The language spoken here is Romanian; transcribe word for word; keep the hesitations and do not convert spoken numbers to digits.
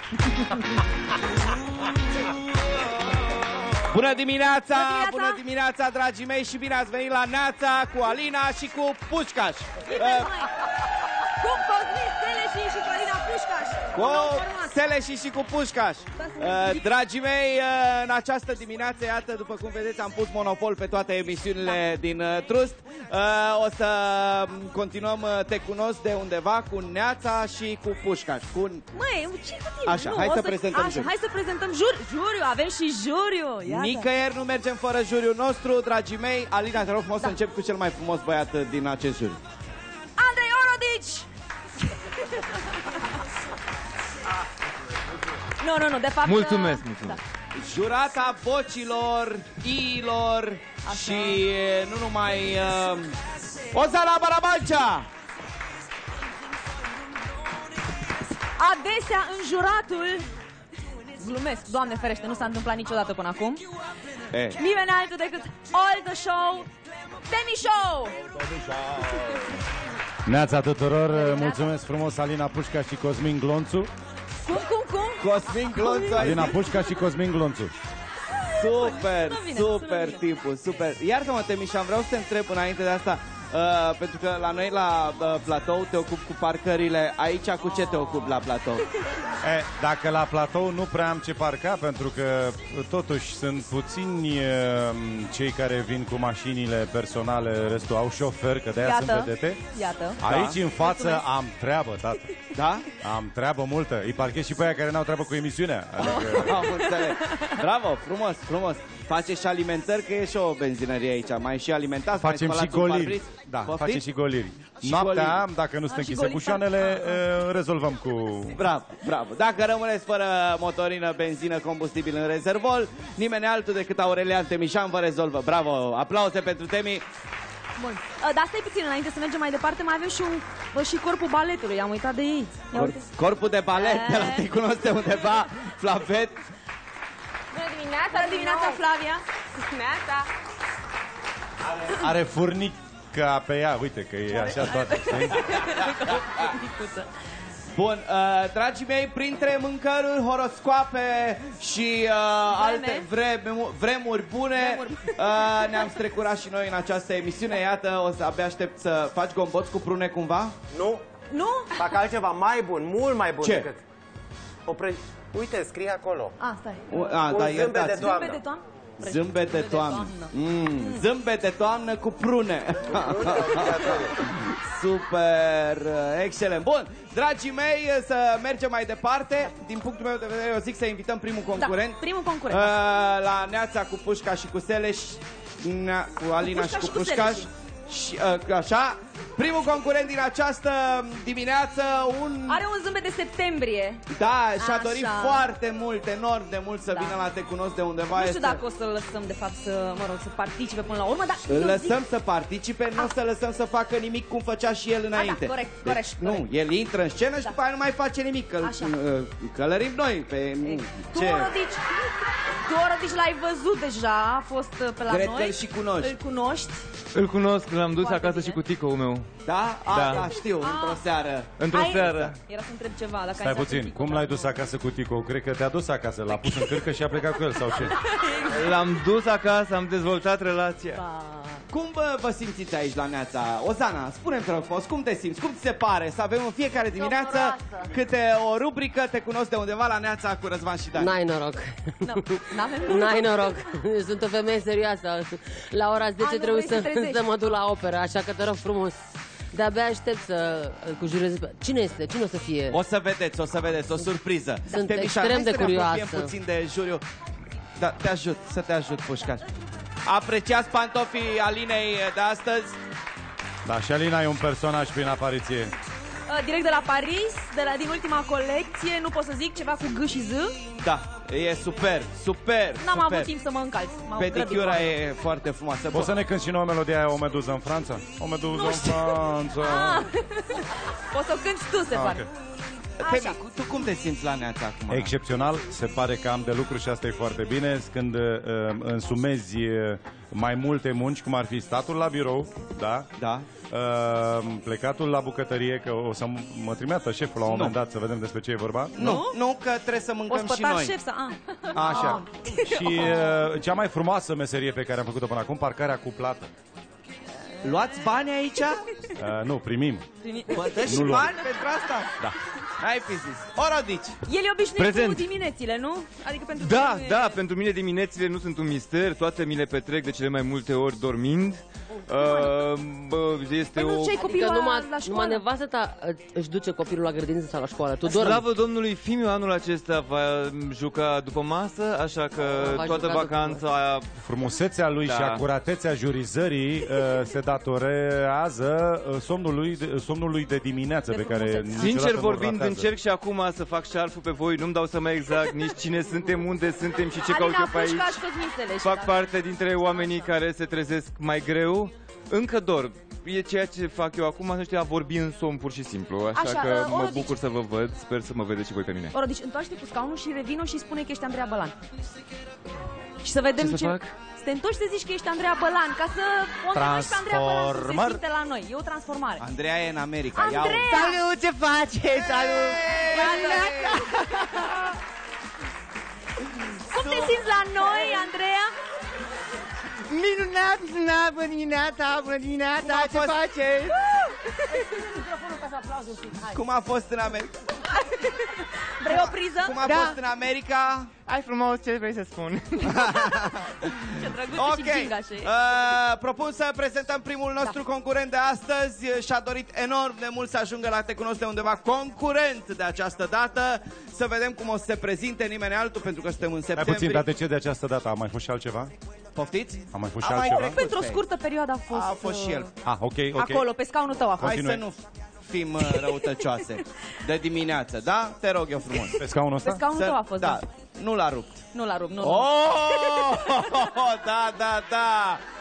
Bună dimineața, bună dimineața, bună dimineața, dragii mei, și bine ați venit la Neața cu Alina și cu Pușcaș. Cu Cosmin Seleși și cu Alina Pușcaș. Cu Seleși și cu Pușcaș. Uh, dragii mei, uh, în această dimineață, iată, după cum vedeți, am pus monopol pe toate emisiunile da. din uh, Trust. Uh, o să continuăm uh, Te cunosc de undeva cu Neața și cu Pușcaș. Cu... Măi, ce cu tine? Așa, nu, hai să, să prezentăm așa, hai să prezentăm jur, juriu, avem și juriu. Iată. Nicăieri nu mergem fără juriul nostru, dragii mei. Alina, te rog frumos da. să încep cu cel mai frumos băiat din acest juriu. Andrei Orodici! Nu, nu, nu, de fapt... Mulțumesc, mulțumesc. Da. Jurata vocilor, iilor și nu numai... Uh, Ozana Barabancea! Adesea înjuratul... Glumesc, Doamne ferește, nu s-a întâmplat niciodată până acum. E. Nimeni altul decât All The Show, Temi Show! Neața tuturor, mulțumesc frumos Alina Pușca și Cosmin Glonțu. Cum, cum, cum? Cosmin Glonțu. Alina Pușca și Cosmin Glonțu. Super, super tipul, super. Iartă-mă, Temișan, vreau să te întreb înainte de asta, uh, pentru că la noi la uh, platou te ocupi cu parcările. Aici cu ce te ocupi la platou? E, dacă la platou nu prea am ce parca, pentru că totuși sunt puțini uh, cei care vin cu mașinile personale, restul au șofer, că de-aia sunt vedete. Iată. Aici da. în față Mulțumesc. am treabă, tată. Da? Am treabă multă. Îi parchez și pe aia care n-au treabă cu emisiunea. Adică... Am înțeles. Bravo, frumos, frumos. Faceți și alimentări, că e și o benzinărie aici. Mai și alimentați, facem mai și goliri. Parbriz. Da, Poftim? facem și goliri. Și Noaptea, goliri. dacă nu sunt A, închise goliri. bușoanele, uh, rezolvăm cu... Bravo, bravo. Dacă rămâneți fără motorină, benzină, combustibil în rezervor, nimeni altul decât Aurelian Temișan vă rezolvă. Bravo, aplauze pentru Temi. Bun. Dar stai puțin, înainte să mergem mai departe, mai avem și, un, și corpul baletului, am uitat de ei. Cor corpul de balet, de la Te cunosc de undeva, Flavet. Bună dimineața! Bună dimineața, Flavia! Dimineața! Are furnică pe ea, uite că e așa toată. Bun, uh, dragii mei, printre mâncăruri, horoscoape și uh, alte vremuri, vremuri bune, uh, ne-am strecurat și noi în această emisiune. Iată, o să abia aștept să faci gomboți cu prune cumva? Nu. Nu? Fac altceva mai bun, mult mai bun Ce? decât... O pre... Uite, scrie acolo. A, stai. Uh, a, Un da, zâmbet de iertați. toamnă. Zâmbet de toamnă? Zâmbet de toamnă. Mm, zâmbet de toamnă cu prune. Super, excelent. Bun, dragii mei, să mergem mai departe. Din punctul meu de vedere, eu zic să invităm primul concurent. Da, primul concurent. Uh, la Neața cu Pușca și cu Seleș, cu Alina Pușca și cu și cu Pușcaș. Seleși. Și, uh, așa, primul concurent din această dimineață, un... Are un zâmbet de septembrie. Da, și-a Așa. dorit foarte mult, enorm de mult să Da. vină la Te cunosc de undeva. Nu știu este... dacă o să-l lăsăm, de fapt, să, mă rog, să participe până la urmă, dar... Îl eu lăsăm zic... să participe, nu o să lăsăm să facă nimic cum făcea și el înainte. da, corect, deci, corect, Nu, corect. el intră în scenă și Da. după aia nu mai face nimic, că Așa. călărim noi pe... Tu, ce? Orodici, tu, Orodici, l-ai văzut deja, a fost pe la Cred noi. că îl și cunoști. Îl cunoști. Îl cunosc, l-am dus Foarte acasă bine. și cu ticăul meu. Da? A, Da. da, știu, într-o seară. Într-o Ai- seară. Era să întreb ceva, dacă Stai ai puțin, dat cum l-ai dus acasă cu Tico? Cred că te-a dus acasă, l-a pus în cârcă și a plecat cu el, sau ce? L-am dus acasă, am dezvoltat relația. Ba. Cum vă, vă simțiți aici la Neața? Ozana, spune-mi, te rog frumos, cum te simți? Cum ți se pare să avem în fiecare dimineață Socuroasă. câte o rubrică Te cunosc de undeva la Neața cu Răzvan și Dan? N-ai noroc. Nu, n-avem N-ai noroc. Sunt o femeie serioasă. La ora zece A, nu trebuie vrei să să, trezești. să mă duc la operă, așa că te rog frumos. De-abia aștept să cu jurez pe... Cine este? Cine o să fie? O să vedeți, o să vedeți, o surpriză. Sunt Temișan, extrem hai de să ne apropiem curioasă. puțin de juriu. Da, te ajut, să te ajut, Pușcaș. Apreciați pantofii Alinei de astăzi. Da, și Alina e un personaj prin apariție. Uh, direct de la Paris, de la, din ultima colecție, nu pot să zic ceva cu G și Z. Da, e super, super, N-am super. avut timp să mă încalț. M-au Pedicura grăbit. e foarte frumoasă. Poți să ne cânti și nouă melodia aia, O meduză în Franța? O meduză în Franța. Ah. Poți să o cânti tu, se Ah, pare. ok. Temi, tu cum te simți la Neața acum? Excepțional, se pare că am de lucru și asta e foarte bine. Când uh, însumezi uh, mai multe munci, cum ar fi statul la birou, da? Da. Uh, plecatul la bucătărie, că o să mă trimită șeful la un moment dat să vedem despre ce e vorba. Nu, nu, că trebuie să mâncăm și noi. șef să... Ah. Așa. Și uh, cea mai frumoasă meserie pe care am făcut-o până acum, parcarea cu plată. Luați bani aici? Uh, nu, primim. Bă, dă și Nu luăm. bani pentru asta? Da. N-ai fi zis. O rodici. El e obișnuit Prezent. cu diminețile, nu? Adică pentru Da, tine- da, pentru mine diminețile nu sunt un mister, toate mi le petrec de cele mai multe ori dormind. Uh, bă, este Păi nu o... ce ai copilul Adică la, numai, la numai școală? nevastă ta uh, își duce copilul la grădiniță sau la școală. Tu dormi. Slavă Domnului, Fimiu anul acesta va juca după masă, așa că Va toată juca după vacanța... Frumusețea lui Da. și acuratețea jurizării uh, se datorează uh, somnului de, somnului de dimineață De pe care frumusețe. niciodată Sincer nu-l vorbind, ratează. încerc și acum să fac șarful pe voi, nu-mi dau seama exact nici cine suntem, unde suntem și ce caut Alina eu pe aici. Pușca și Cosmin Seleș. Fac parte dintre oamenii care se trezesc mai greu. Încă dorm. E ceea ce fac eu acum, nu știu, a vorbi în somn pur și simplu. Așa, Așa, că uh, mă Orodici. bucur să vă văd, sper să mă vedeți și voi pe mine. Orodici, întoarce-te cu scaunul și revino și spune că ești Andreea Bălan. Și să vedem Ce ce... să fac? Să te întorci să zici că ești Andreea Bălan, ca să o întrebi pe Andreea Bălan să se Transformări. simte la noi. E o transformare. Andreea e în America. Ia-o. Andreea! Salut, ce faceți? Salut! Cum te simți la noi, Andreea? Minunat, minunat, bună dimineața, bună dimineața, Cum a ce fost? faceți? Cum a fost în America? Vrei o priză? Cum a Da. fost în America? Hai frumos, ce vrei să spun? Ce drăguț Ok. și ginga și... Uh, propun să prezentăm primul nostru da. concurent de astăzi. Și-a dorit enorm de mult să ajungă la Te Cunosc de Undeva concurent de această dată. Să vedem cum o să se prezinte nimeni altul, pentru că suntem în Mai septembrie. puțin, dar de ce de această dată? A mai fost și altceva? Poftiți? A mai fost A și mai altceva? trecut. Pentru o scurtă perioadă a fost... A fost și el. Ah, ok, ok. Acolo, pe scaunul tău a fost. Hai Continue. să nu fim uh, răutăcioase de dimineață, da? Te rog eu frumos. Pe scaunul ăsta? Pe scaunul tău a fost, da. da. Nu l-a rupt. Nu l-a rupt, nu. Oh! Da, da, da!